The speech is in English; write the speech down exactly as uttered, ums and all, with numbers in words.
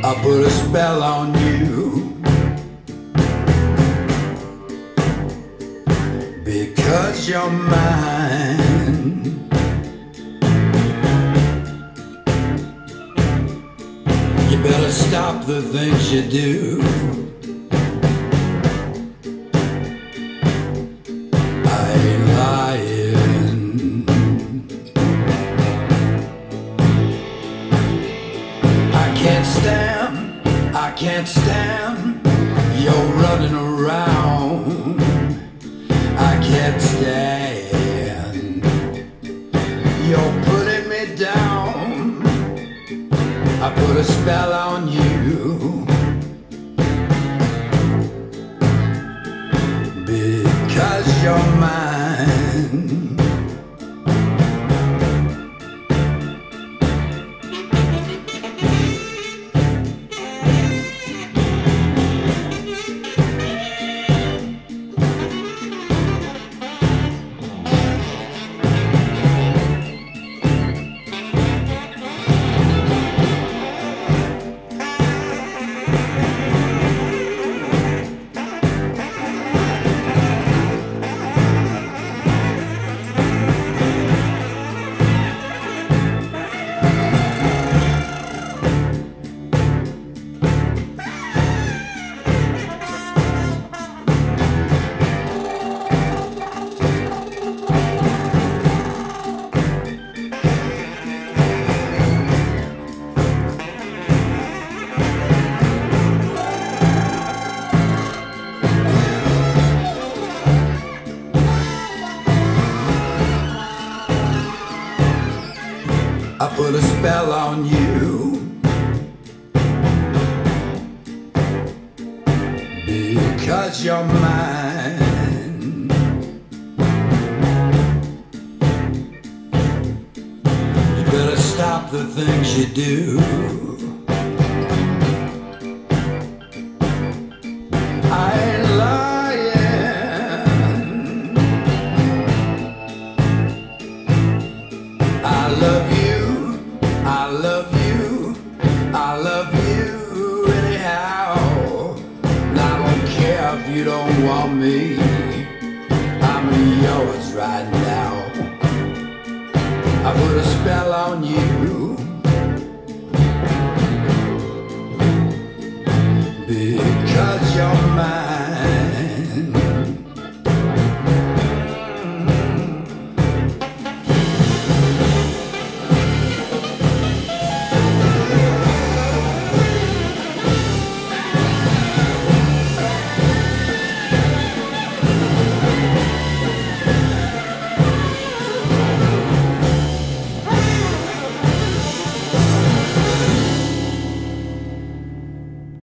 I put a spell on you because you're mine. You better stop the things you do. I ain't lying. I can't stand, I can't stand you're running around. I can't stand you're putting me down. I put a spell on you because you're mine. I put a spell on you because you're mine. You better stop the things you do. I ain't lying. I love you. I love you, I love you anyhow. And I don't care if you don't want me, I'm yours right now. I put a spell on you because you're